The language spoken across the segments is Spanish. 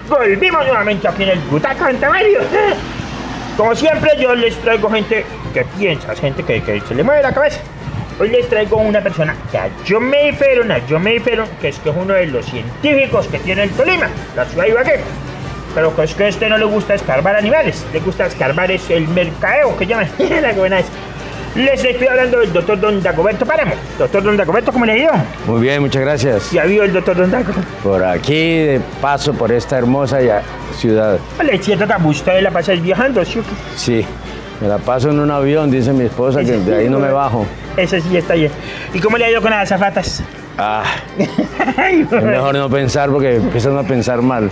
Volvimos nuevamente aquí en el Butaca Centenario. Como siempre, yo les traigo gente que piensa, gente que se le mueve la cabeza. Hoy les traigo una persona, John Mayfaron, que es uno de los científicos que tiene el Tolima, la ciudad de Ibagué. Pero que es que a este no le gusta escarbar animales, le gusta escarbar es el mercadeo, que llaman. La buena es. Les estoy hablando del doctor Don Dagoberto Páramo. Doctor Don Dagoberto, ¿cómo le ha ido? Muy bien, muchas gracias. ¿Ya vio el doctor Don Dago? Por aquí, de paso por esta hermosa ciudad. Le siento que usted la pasa viajando, ¿sí? Sí, me la paso en un avión, dice mi esposa, que de ahí no me bajo. Eso sí está bien. ¿Y cómo le ha ido con las azafatas? Es mejor no pensar porque empiezan a pensar mal.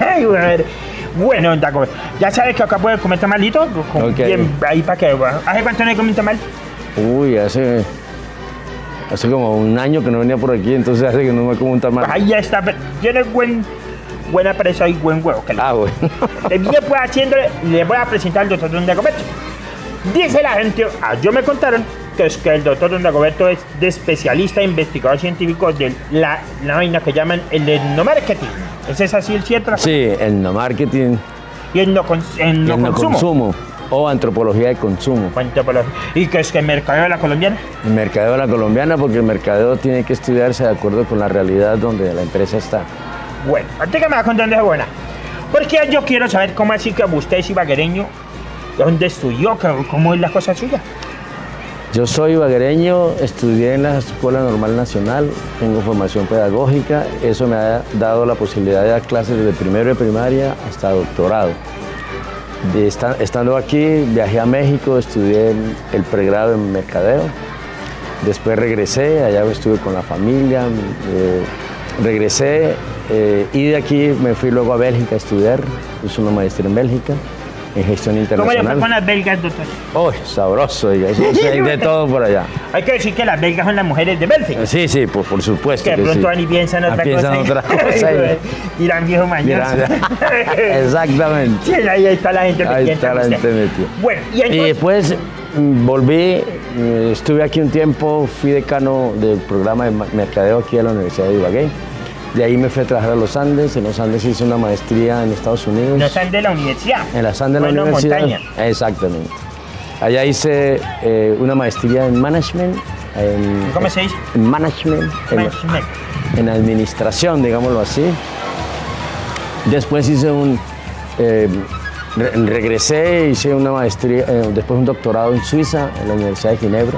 Bueno, Dago, ya sabes que acá puede comer tamalito. Okay. Bien, ahí para que. ¿Hace cuánto no he comido tamal? Uy, hace como un año que no venía por aquí, entonces hace que no me como un tamal. Ahí ya está, tiene buena presa y buen huevo. Bueno. Bien, pues haciéndole, le voy a presentar al doctor Don Dagoberto. Dice la gente, yo me contaron que es que el doctor Don Dagoberto es de especialista e investigador científico de la vaina que llaman el etnomarketing. ¿Ese es así el cierto? Sí, etnomarketing. Y etnoconsumo. O antropología de consumo. ¿Y qué es que el mercadeo de la colombiana? El mercadeo de la colombiana, porque el mercadeo tiene que estudiarse de acuerdo con la realidad donde la empresa está. Bueno, antes que me va contando esa buena, porque yo quiero saber cómo así que usted es ibaguereño, dónde estudió, cómo es la cosa suya. Yo soy ibaguereño, estudié en la Escuela Normal Nacional, tengo formación pedagógica, eso me ha dado la posibilidad de dar clases desde primero de primaria hasta doctorado. Estando aquí, viajé a México, estudié el pregrado en mercadeo, después regresé, allá estuve con la familia, regresé y de aquí me fui luego a Bélgica a estudiar, hice una maestría en Bélgica, en gestión internacional. ¿Cómo le fue con las belgas, doctor? ¡Uy, sabroso! Hay de todo por allá. Hay que decir que las belgas son las mujeres de Bélgica. Sí, por supuesto. Que de pronto van y piensan otra cosa. Dirán viejo mañoso. Exactamente. Sí, ahí está la gente metida. Ahí está la gente metida. Bueno, y después volví, estuve aquí un tiempo, fui decano del programa de mercadeo aquí a la Universidad de Ibagué. De ahí me fui a trabajar a los Andes, en los Andes hice una maestría en Estados Unidos. ¿En los Andes de la universidad? En los Andes de la universidad. Montaña. Exactamente. Allá hice una maestría en management. ¿Cómo se dice? En management. En administración, digámoslo así. Después hice regresé, hice una maestría, después un doctorado en Suiza, en la Universidad de Ginebra.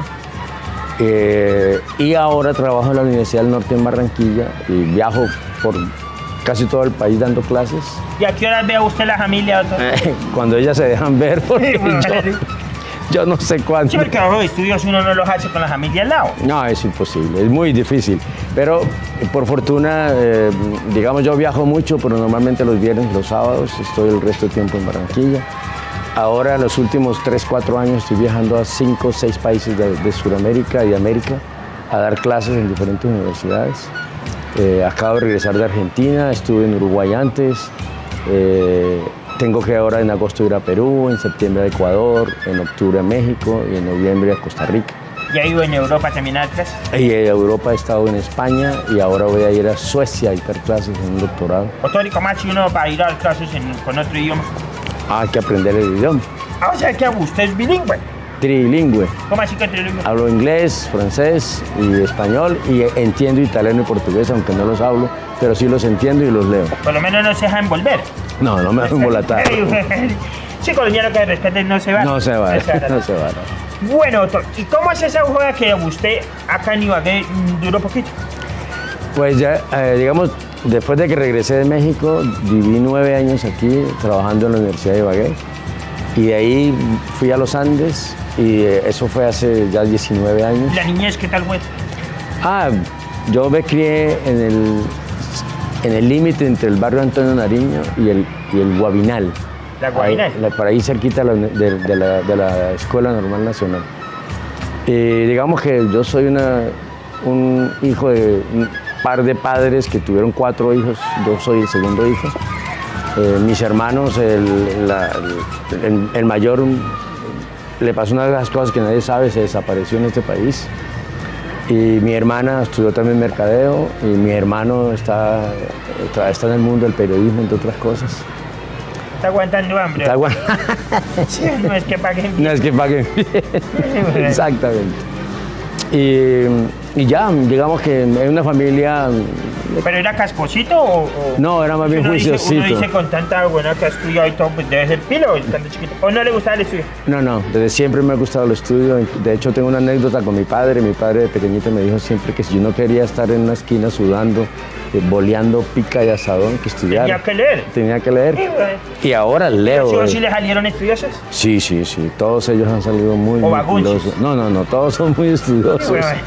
Y ahora trabajo en la Universidad del Norte en Barranquilla y viajo por casi todo el país dando clases. ¿Y a qué horas ve usted la familia, doctor? Cuando ellas se dejan ver, porque yo no sé cuándo. Sí, porque los estudios uno no los hace con la familia al lado. No, es imposible, es muy difícil. Pero por fortuna, digamos, yo viajo mucho, pero normalmente los viernes, los sábados, estoy el resto del tiempo en Barranquilla. Ahora, en los últimos 3-4 años, estoy viajando a 5 o 6 países de Sudamérica y de América a dar clases en diferentes universidades. Acabo de regresar de Argentina, estuve en Uruguay antes, tengo que ahora en agosto ir a Perú, en septiembre a Ecuador, en octubre a México y en noviembre a Costa Rica. ¿Ya he ido en Europa también a dar clases? Y en Europa he estado en España y ahora voy a ir a Suecia a dar clases en un doctorado. Doctor, ¿y cómo hace uno para ir a dar clases con otro idioma? Hay que aprender el idioma. O sea que usted es bilingüe. Trilingüe. ¿Cómo así que trilingüe? Hablo inglés, francés y español y entiendo italiano y portugués, aunque no los hablo, pero sí los entiendo y los leo. Por lo menos no se deja envolver. No me dejo embolatar. Sí, colombiano que respete no se va. No se va. Bueno, doctor, ¿y cómo es esa joda que usted acá en Ibagué duró poquito? Pues ya, digamos, después de que regresé de México, viví 9 años aquí trabajando en la Universidad de Ibagué. Y de ahí fui a los Andes y eso fue hace ya 19 años. ¿La niñez qué tal fue? Yo me crié en el límite entre el barrio Antonio Nariño y el Guabinal. ¿La Guabinal? Por ahí cerquita de la Escuela Normal Nacional. Digamos que yo soy un hijo de un par de padres que tuvieron 4 hijos, yo soy el segundo hijo. Mis hermanos, el mayor le pasó una de las cosas que nadie sabe, se desapareció en este país. Y mi hermana estudió también mercadeo y mi hermano está está en el mundo del periodismo, entre otras cosas. Está aguantando hambre. Sí, no es que paguen bien. No es que paguen bien. Exactamente. Y ya, digamos que es una familia... ¿Pero era casposito o...? No, era más bien juiciosito. Uno dice con tanta buena que ha estudiado y todo, pues debe ser pilo cuando chiquito. ¿O no le gustaba el estudio? No, desde siempre me ha gustado el estudio. De hecho, tengo una anécdota con mi padre. Mi padre de pequeñito me dijo siempre que si yo no quería estar en una esquina sudando, boleando pica y asadón, que estudiara. Tenía que leer. Tenía que leer. Sí, bueno. Y ahora leo. ¿Pero sí le salieron estudiosos? Sí. Todos ellos han salido muy estudiosos. No, todos son muy estudiosos. Sí, bueno.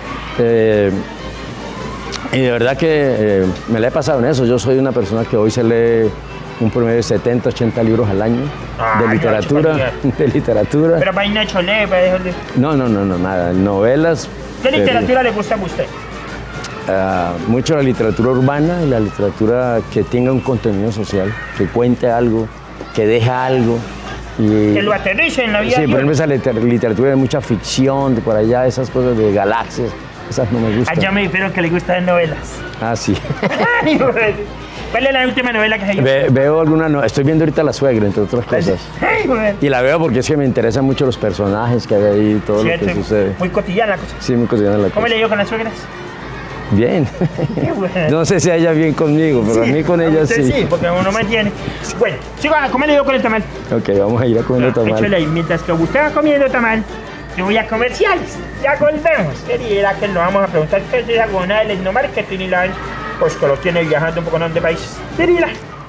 Y de verdad que me la he pasado en eso. Yo soy una persona que hoy se lee un promedio de 70, 80 libros al año de literatura. De literatura. Pero vaina chole, para dejarle. No, nada. Novelas. ¿Qué literatura le gusta a usted? Mucho la literatura urbana y la literatura que tenga un contenido social, que cuente algo, que deje algo. Que lo aterrice en la vida. Sí, por ejemplo, esa literatura de mucha ficción, de por allá, esas cosas de galaxias, esas no me gustan. Allá me dijeron que le gustan novelas. Ah, sí. ¿Cuál es la última novela que se dio? Veo alguna, estoy viendo ahorita La Suegra, entre otras cosas. Y la veo porque es que me interesan mucho los personajes que hay ahí, todo lo que sucede. Muy cotidiana la cosa. Sí, muy cotidiana la cosa. ¿Cómo le dio con las suegras? Bien. No sé si a ella bien conmigo, pero sí, a mí con ella sí. Sí, porque uno me tiene. Bueno, sigo, ¿cómo le dio con el tamal? Ok, vamos a ir a comer tamal. Échale ahí, mientras que usted va comiendo tamal, yo voy a comerciales. Ya volvemos. Querida, que nos vamos a preguntar qué es esa huevona del etnomarketing y la pues que lo tiene viajando un poco de país. Querida.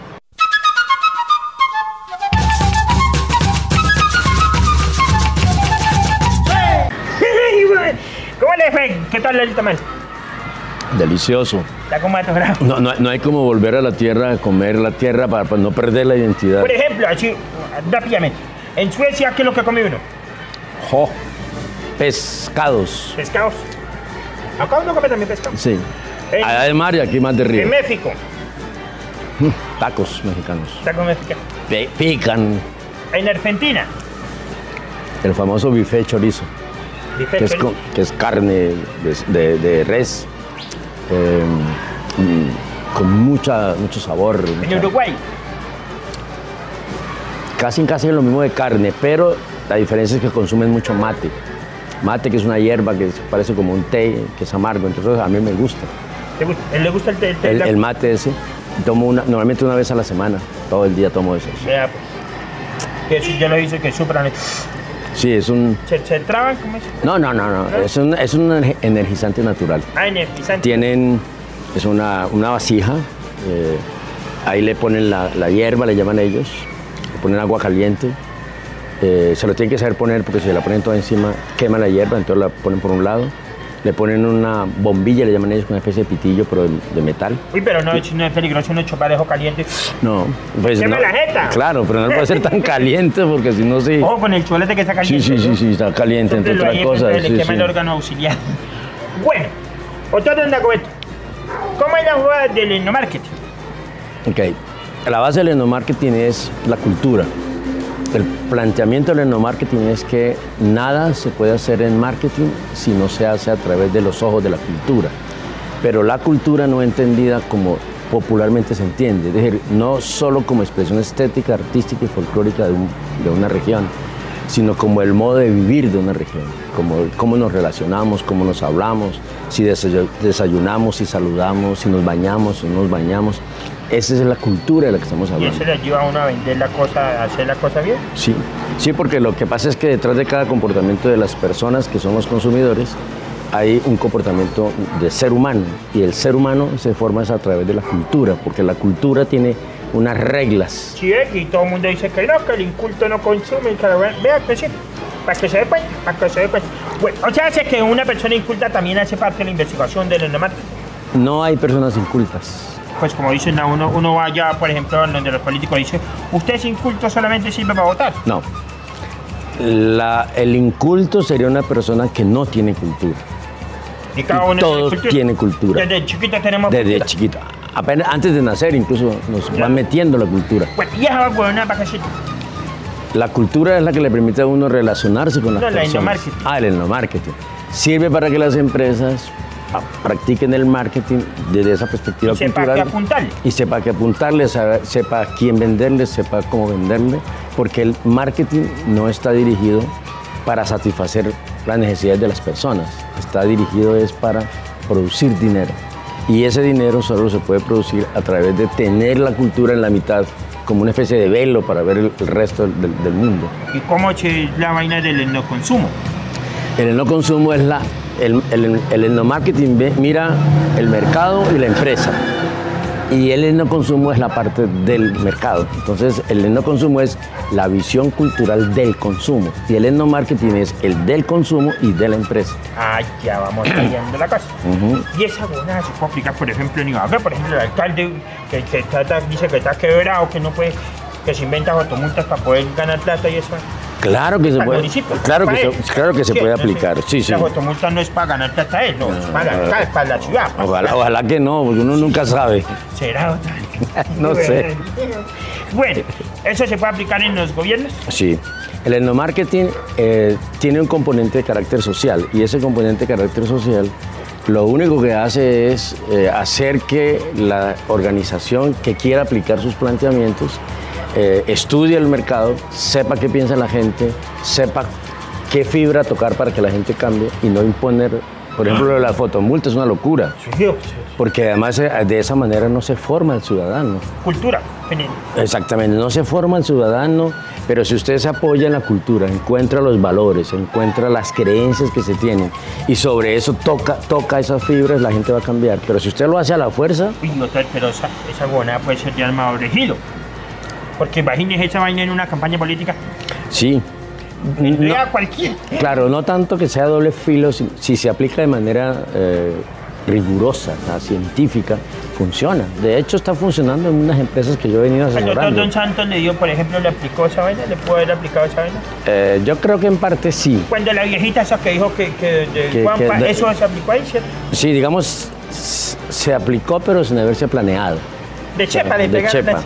¿Cómo le fue? ¿Qué tal el tamal? Delicioso. Está como atogrado. No hay como volver a la tierra, a comer la tierra para no perder la identidad. Por ejemplo, así, rápidamente. En Suecia, ¿qué es lo que come uno? Pescados. Pescados. Acá uno come también pescado. Sí. Allá de mar y aquí más de río. En México. Tacos mexicanos. Tacos mexicanos. Pican. En Argentina. El famoso bife chorizo. Que es carne de res. Con mucho sabor. En Uruguay. Casi es lo mismo de carne, pero la diferencia es que consumen mucho mate. Mate, que es una hierba que parece como un té, que es amargo, entonces a mí me gusta. ¿Le gusta el té? El mate ese. Tomo normalmente una vez a la semana, todo el día tomo eso. Vea, pues. Que yo lo hice que supran. Sí, es un... ¿Se traban? ¿Cómo es? No. Es un energizante natural. Ah, energizante. Tienen... Es una vasija. Ahí le ponen la hierba, le llaman ellos. Le ponen agua caliente. Se lo tienen que saber poner porque si la ponen toda encima, quema la hierba, entonces la ponen por un lado. Le ponen una bombilla, le llaman ellos, una especie de pitillo, pero de metal. Uy, pero no es peligroso uno chupar eso caliente. No, pues ¡Quema no, la jeta! Claro, pero no puede ser tan caliente porque si no sí. Ojo con el chulete que está caliente. Sí, está caliente, entre otras cosas. Le quema el órgano auxiliar. Bueno, otra ronda con esto. ¿Cómo es la jugada del etnomarketing? Ok, la base del etnomarketing es la cultura. El planteamiento del etnomarketing es que nada se puede hacer en marketing si no se hace a través de los ojos de la cultura. Pero la cultura no entendida como popularmente se entiende, es decir, no solo como expresión estética, artística y folclórica de una región, sino como el modo de vivir de una región, como cómo nos relacionamos, cómo nos hablamos, si desayunamos, si saludamos, si nos bañamos, si no nos bañamos. Esa es la cultura de la que estamos hablando. ¿Y eso le ayuda a uno a vender la cosa, a hacer la cosa bien? Sí, porque lo que pasa es que detrás de cada comportamiento de las personas que son los consumidores hay un comportamiento de ser humano y el ser humano se forma a través de la cultura, porque la cultura tiene unas reglas. Sí, y todo el mundo dice que no, que el inculto no consume, que vea que sí, para que se dé cuenta, Bueno, o sea, hace que una persona inculta también hace parte de la investigación del etnomarketing. No hay personas incultas. Pues como dicen, uno va allá, por ejemplo, donde los políticos dicen, usted es inculto, solamente sirve para votar. No. El inculto sería una persona que no tiene cultura. Y cada uno todos tienen cultura. Desde chiquito tenemos cultura. Desde chiquito. Apenas antes de nacer incluso nos van metiendo la cultura. Bueno, y esa va una vacación. La cultura es la que le permite a uno relacionarse con las personas. El etnomarketing. El etnomarketing. Sirve para que las empresas practiquen el marketing desde esa perspectiva Y sepa cultural. qué apuntarle. Y sepa qué apuntarle, sepa a quién venderle, sepa cómo venderle, porque el marketing no está dirigido para satisfacer las necesidades de las personas, está dirigido es para producir dinero. Y ese dinero solo se puede producir a través de tener la cultura en la mitad, como una especie de velo para ver el resto del mundo. ¿Y cómo es la vaina del endoconsumo? El endoconsumo es el endomarketing mira el mercado y la empresa. Y el endoconsumo es la parte del mercado. Entonces, el endoconsumo es la visión cultural del consumo. Y el endomarketing es el del consumo y de la empresa. Ah, ya vamos cayendo la cosa. Y esa buena se puede aplicar, por ejemplo, en Ibagué, por ejemplo, el alcalde que dice que está quebrado, que no puede, que se inventa fotomultas para poder ganar plata y eso. Claro que se Al puede. municipio, Claro para que, él. claro que se Sí, puede no sé, aplicar. Sí, sí. La fotomulta no es para ganar plata a él, no, es para la ciudad. Ojalá que no, porque uno nunca sabe. ¿Será? No sé. Bueno, ¿eso se puede aplicar en los gobiernos? Sí. El endomarketing tiene un componente de carácter social y ese componente de carácter social lo único que hace es hacer que la organización que quiera aplicar sus planteamientos estudie el mercado, sepa qué piensa la gente, sepa qué fibra tocar para que la gente cambie y no imponer. Por ejemplo, lo de la fotomulta es una locura, porque además de esa manera no se forma el ciudadano. Cultura. Exactamente, no se forma el ciudadano, pero si usted se apoya en la cultura, encuentra los valores, encuentra las creencias que se tienen y sobre eso toca esas fibras, la gente va a cambiar. Pero si usted lo hace a la fuerza... Uy, no, pero esa buena puede ser de armador elegido. Porque imagínese esa vaina en una campaña política. Sí. No, cualquiera. Claro, no tanto que sea doble filo, si se aplica de manera rigurosa, científica, funciona. De hecho, está funcionando en unas empresas que yo he venido ¿El doctor asesorando. Don Santos le dio, por ejemplo, le aplicó esa vaina? ¿Le pudo haber aplicado esa vaina? Yo creo que en parte sí. Cuando la viejita esa que dijo que de Juanpa, ¿eso se aplicó ahí, cierto? Sí, digamos, se aplicó, pero sin haberse planeado. De Chepa, de Chepa.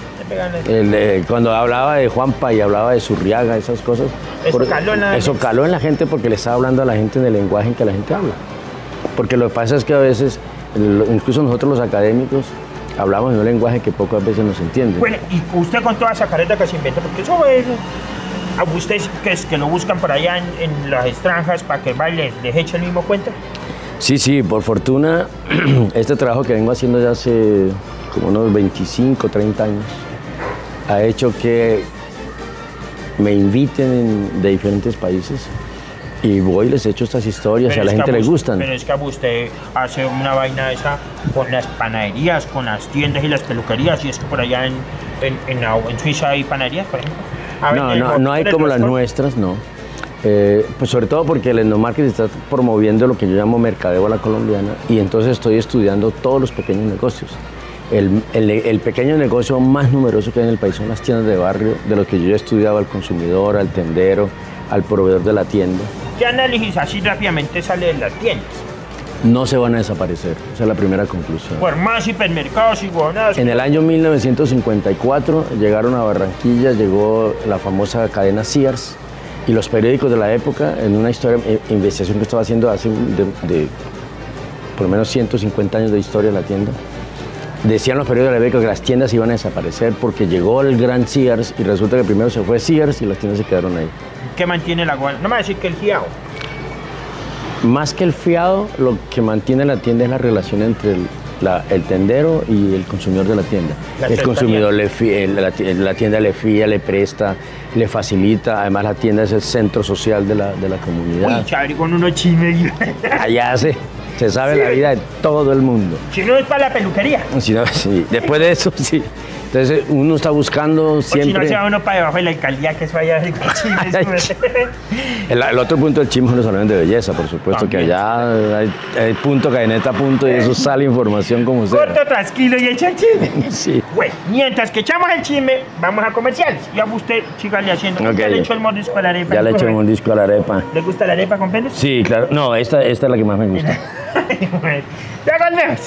Cuando hablaba de Juanpa y hablaba de Zurriaga, esas cosas, eso caló en la gente porque le estaba hablando a la gente en el lenguaje en que la gente habla. Porque lo que pasa es que a veces, incluso nosotros los académicos, hablamos en un lenguaje que pocas veces nos entiende. Bueno, y usted con toda esa careta que se inventa, porque eso es... ¿A ustedes que lo buscan por allá en las extranjas para que les eche el mismo cuento? Sí, por fortuna, este trabajo que vengo haciendo ya hace como unos 25, 30 años, ha hecho que me inviten de diferentes países y voy y les echo estas historias y a la gente le gustan. Pero es que usted hace una vaina esa con las panaderías, con las tiendas y las peluquerías, y es que por allá en Suiza hay panaderías, por ejemplo. No hay como las nuestras, no. Pues sobre todo porque el endomarketing está promoviendo lo que yo llamo mercadeo a la colombiana y entonces estoy estudiando todos los pequeños negocios. El pequeño negocio más numeroso que hay en el país son las tiendas de barrio, de los que yo he estudiado al consumidor, al tendero, al proveedor de la tienda. ¿Qué análisis así rápidamente sale de las tiendas? No se van a desaparecer, esa es la primera conclusión. Por más hipermercados y huevonadas. En el año 1954 llegaron a Barranquilla, llegó la famosa cadena Sears y los periódicos de la época, en una investigación que estaba haciendo hace por lo menos 150 años de historia de la tienda, decían los periódicos de la época que las tiendas iban a desaparecer porque llegó el gran Sears y resulta que primero se fue Sears y las tiendas se quedaron ahí. ¿Qué mantiene la guana? No me va a decir que el fiado. Más que el fiado, lo que mantiene la tienda es la relación entre el tendero y el consumidor de la tienda. El consumidor, la tienda le fía, le presta, le facilita. Además, la tienda es el centro social de la comunidad. Uy, chavales, con unos chismes. Allá se sabe la vida de todo el mundo. Si no es para la peluquería. Si no, sí. Después de eso, sí. Entonces uno está buscando siempre... O si no se va uno para debajo de la alcaldía, que eso vaya con chismes. el otro punto del chisme son los salones de belleza, por supuesto. También. Que allá hay punto, cadeneta, punto, y eso sale información como sea. Corto, trasquilo y echa el chisme. Sí. Bueno, mientras que echamos el chisme, vamos a comerciales. Ya usted, sígale haciendo. Okay. Ya le echó el mordisco a la arepa. Ya le eché el mordisco a la arepa. ¿Le gusta la arepa con pelos? Sí, claro. No, esta es la que más me gusta. Bueno, ya volvemos.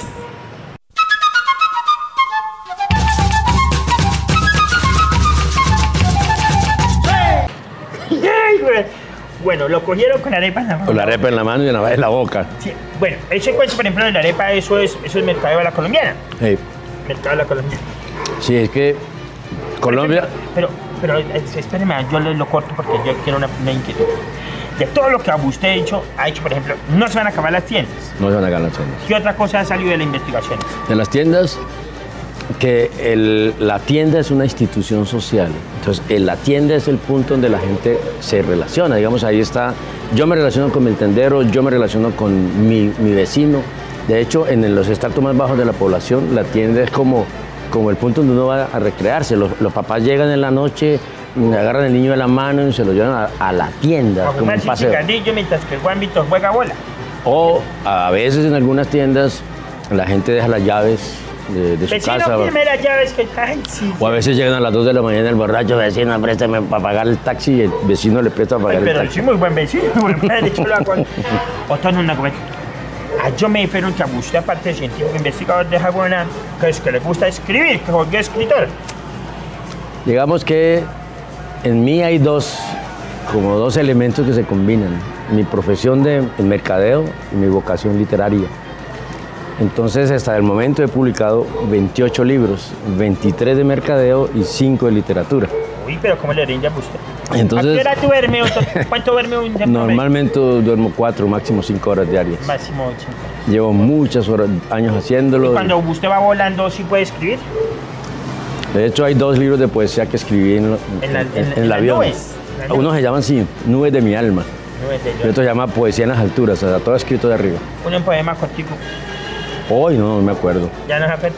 Bueno, lo cogieron con la arepa en la mano. Con la arepa en la mano y la navaja en la boca. Sí. Bueno, ese cuento, por ejemplo, de la arepa, eso es mercado de la colombiana. Sí. Mercado de la colombiana. Sí, es que Colombia... Pero espéreme, yo lo corto porque yo quiero una inquietud. De todo lo que usted ha hecho, por ejemplo, no se van a acabar las tiendas. No se van a acabar las tiendas. ¿Qué otra cosa ha salido de la investigación? En las tiendas, que la tienda es una institución social. Entonces, la tienda es el punto donde la gente se relaciona. Digamos, ahí está, yo me relaciono con mi tendero, yo me relaciono con mi vecino. De hecho, en los estratos más bajos de la población, la tienda es como el punto donde uno va a recrearse. Los papás llegan en la noche, agarran el niño de la mano y se lo llevan a la tienda. A como un paseo. Mientras que el Juanvito juega bola. O a veces en algunas tiendas la gente deja las llaves de su Vecino, casa. pídeme las llaves que... Ay, sí. O a veces llegan a las 2 de la mañana el borracho, vecino, préstame para pagar el taxi, y el vecino le presta para pagar el Pero taxi. sí, muy buen vecino. De hecho, lo hago. Otro no, una cometa. Yo me dijeron que a usted, aparte de científico investigador de Jagüena, que es que le gusta escribir, que es escritor. Digamos que en mí hay dos elementos que se combinan. Mi profesión de mercadeo y mi vocación literaria. Entonces, hasta el momento he publicado 28 libros, 23 de mercadeo y 5 de literatura. Uy, pero ¿cómo le rinde a usted? Entonces, ¿A qué hora tú duermes? ¿Cuánto duerme un día? Normalmente duermo 4, máximo 5 horas diarias. Máximo 8. Llevo muchos años haciéndolo. ¿Y cuando usted va volando, sí puede escribir? De hecho, hay 2 libros de poesía que escribí en el avión. Nubes. Unos se llaman así, Nubes de mi alma. Y otro se llama Poesía en las alturas, o sea, todo escrito de arriba. Un poema cortico. Hoy no me acuerdo. ¿Ya no se acuerda?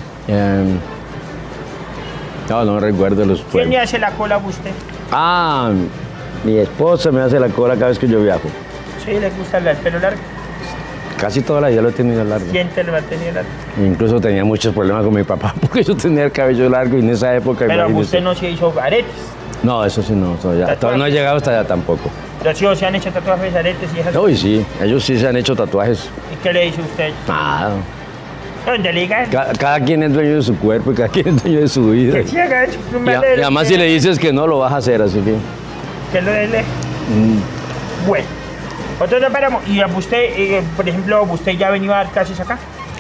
No recuerdo los ¿Quién le poemas. hace la cola a usted? Ah, mi esposa me hace la cola cada vez que yo viajo. Sí, le gusta el pelo largo. Casi toda la vida lo he tenido largo. ¿Quién te lo ha tenido largo? Incluso tenía muchos problemas con mi papá porque yo tenía el cabello largo y en esa época... Pero imagínese. usted no se hizo aretes. No, eso sí no, todavía no he llegado hasta allá tampoco. Los hijos se han hecho tatuajes, aretes y esas Uy, sí, ellos sí se han hecho tatuajes. ¿Y qué le dice usted? Nada. ¿Dónde le digan? Cada quien es dueño de su cuerpo y cada quien es dueño de su vida. Que sí haga eso. Y además si le dices que no, lo vas a hacer, así que... Que lo dele. Bueno. Nosotros no paramos. ¿Y a usted, por ejemplo, usted ya ha venido a dar clases acá?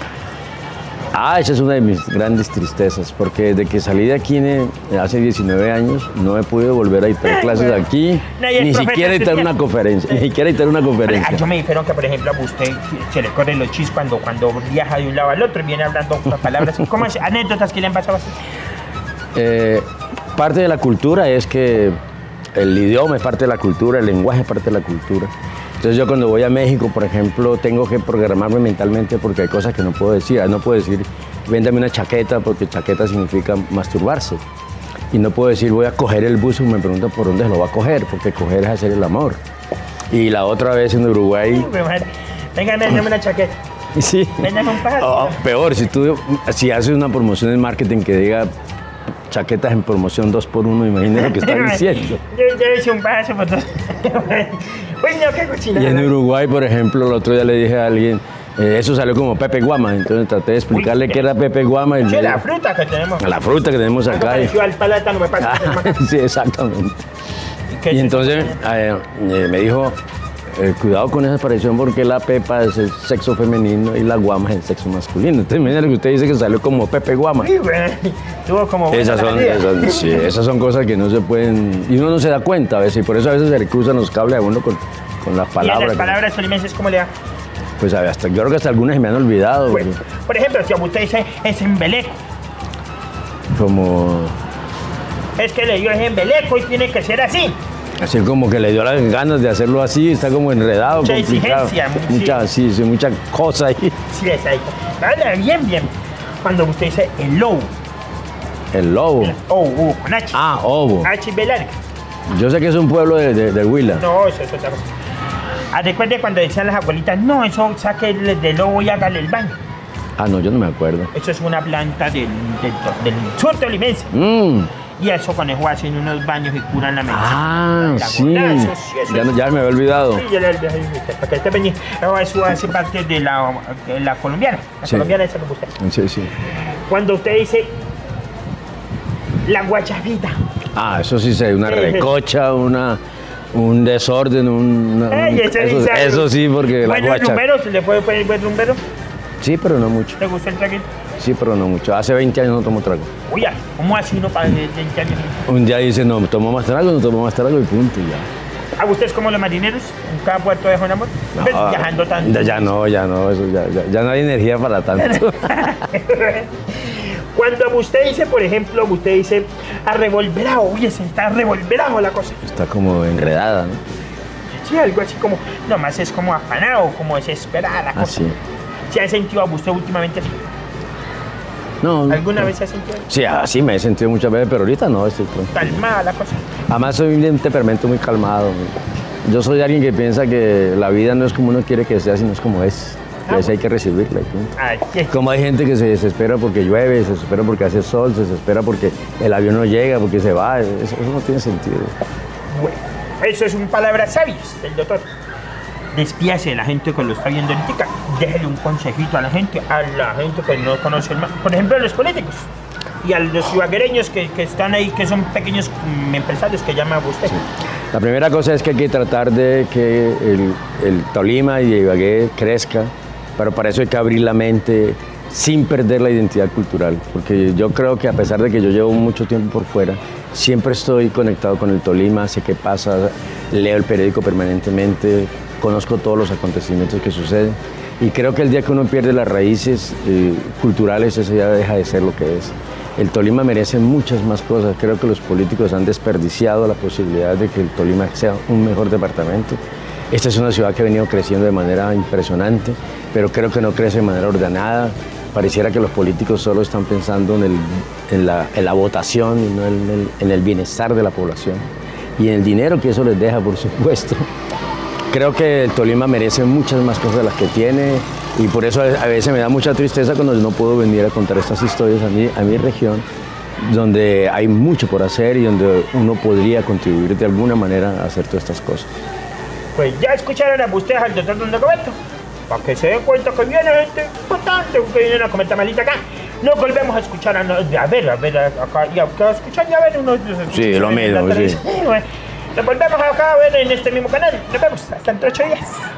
Esa es una de mis grandes tristezas, porque desde que salí de aquí hace 19 años no he podido volver a dictar clases aquí, ni siquiera dictar una conferencia, Yo me dijeron que, por ejemplo, a usted se le corren los chis cuando viaja de un lado al otro y viene hablando unas palabras. ¿Cómo es? ¿Anécdotas que le han pasado así? Parte de la cultura es que el idioma es parte de la cultura, el lenguaje es parte de la cultura. Entonces yo cuando voy a México, por ejemplo, tengo que programarme mentalmente porque hay cosas que no puedo decir. No puedo decir, véndame una chaqueta, porque chaqueta significa masturbarse. Y no puedo decir, voy a coger el bus y me preguntan por dónde se lo va a coger, porque coger es hacer el amor. Y la otra vez en Uruguay... Venga, véndame una chaqueta. Sí. Véndame un pájaro. Peor, si haces una promoción en marketing que diga chaquetas en promoción 2x1, imagínate lo que está diciendo. Yo hice un paso por dos. Uy, no, qué cochinada. Y en Uruguay, por ejemplo, el otro día le dije a alguien, eso salió como Pepe Guama, entonces traté de explicarle qué era Pepe Guama. Sí, la fruta que tenemos. La fruta que tenemos acá. Pareció al plátano, me pasa. Sí, exactamente. Y entonces me dijo, cuidado con esa aparición porque la Pepa es el sexo femenino y la Guama es el sexo masculino. Entonces, mira lo que usted dice que salió como Pepe Guama. Sí, güey. Tuvo como... Esas son cosas que no se pueden... Y uno no se da cuenta a veces, y por eso a veces se le cruzan los cables a uno con las palabras. ¿Y las palabras tolimenses cómo le da? Pues yo creo que hasta algunas se me han olvidado. Pues, por ejemplo, si usted dice es embeleco. Como... Es que le dio ese embeleco y tiene que ser así. Así como que le dio las ganas de hacerlo así, está como enredado, mucha complicado. exigencia. Mucha cosa ahí. Sí, es ahí. Vale, bien. Cuando usted dice el lobo. El lobo. Ovo, con H. Ah, ovo. H y B larga. Yo sé que es un pueblo de Huila. No, eso es otra cosa. Recuerde cuando decían las abuelitas, no, eso saque del lobo y hágale el baño. No, yo no me acuerdo. Eso es una planta del sur tolimense. Y eso con eso hacen unos baños y curan la mente. Sí. Ya me había olvidado. Sí, ya le olvidé. Porque este venía. Eso hace parte de la colombiana. La colombiana esa que usted. Sí. Cuando usted dice la guayabita. Eso sí sé, una recocha, Un desorden, Ey, eso sí, porque la bueno, guacha. rumbero, ¿se le puede poner buen rumbero? Sí, pero no mucho. ¿Te gusta el traguito? Sí, pero no mucho. Hace 20 años no tomo trago. Uy, ¿cómo así no para 20 años? Un día dice, no, tomo más trago, no tomo más trago y punto, y ya. ¿A ustedes como los marineros? ¿En cada puerto dejan amor? No, ¿Ves? Viajando tanto. Ya no, eso ya no hay energía para tanto. Cuando usted dice, por ejemplo, usted dice arrevolverado, uy, se está arrevolverado la cosa. Está como enredada, ¿no? Sí, algo así como, nomás es como afanado, como desesperada la cosa. Así. ¿Se ha sentido a usted últimamente así? No. ¿Alguna vez se ha sentido así? Sí, así me he sentido muchas veces, pero ahorita no, estoy tranquilo. Calmada la cosa. Además soy de un temperamento muy calmado. Yo soy alguien que piensa que la vida no es como uno quiere que sea, sino es como es. Entonces hay que recibirla. Y punto. Ay, ¿qué? Como hay gente que se desespera porque llueve, se desespera porque hace sol, se desespera porque el avión no llega, porque se va. Eso no tiene sentido. Bueno, eso es un palabras sabias del doctor. Despídase de la gente que lo está viendo ahorita. Déjele un consejito a la gente que no conoce el mar. Por ejemplo, a los políticos y a los ibaguereños que están ahí, que son pequeños empresarios que llama usted. Sí. La primera cosa es que hay que tratar de que el Tolima y Ibagué crezca, pero para eso hay que abrir la mente sin perder la identidad cultural, porque yo creo que a pesar de que yo llevo mucho tiempo por fuera, siempre estoy conectado con el Tolima, sé qué pasa, leo el periódico permanentemente, conozco todos los acontecimientos que suceden y creo que el día que uno pierde las raíces culturales, eso ya deja de ser lo que es. El Tolima merece muchas más cosas, creo que los políticos han desperdiciado la posibilidad de que el Tolima sea un mejor departamento. Esta es una ciudad que ha venido creciendo de manera impresionante, pero creo que no crece de manera ordenada. Pareciera que los políticos solo están pensando en la votación y no en el bienestar de la población y en el dinero que eso les deja, por supuesto. Creo que el Tolima merece muchas más cosas de las que tiene y por eso a veces me da mucha tristeza cuando no puedo venir a contar estas historias a mi región, donde hay mucho por hacer y donde uno podría contribuir de alguna manera a hacer todas estas cosas. Pues ya escucharon a ustedes al doctor Don Dagoberto, para que se den cuenta que viene gente importante, que viene a comer tamalita acá. Nos volvemos a escuchar, a ver, acá, y a escuchar y a ver unos... Sí, lo mismo, sí. Nos volvemos acá a ver en este mismo canal. Nos vemos hasta dentro de 8 días.